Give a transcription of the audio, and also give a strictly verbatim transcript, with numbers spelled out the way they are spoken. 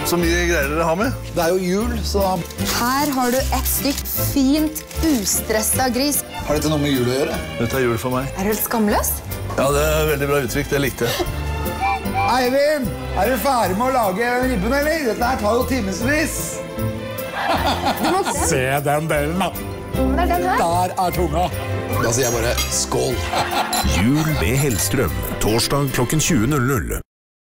Så mye greier dere har med. Det er jo jul, så... Her har du et stygt, fint, ustresset gris. Har dette noe med jul å gjøre? Dette er jul for meg. Er du helt skamløs? Ja, det er veldig bra uttrykk. Det likte jeg. Eivind, er du ferdig med å lage ribben, eller? Dette her tar jo timesvis. Se den delen, da. Det er den her. Der er tunga. Da sier jeg bare skål. Jul med Hellstrøm, torsdag klokken tjue null null.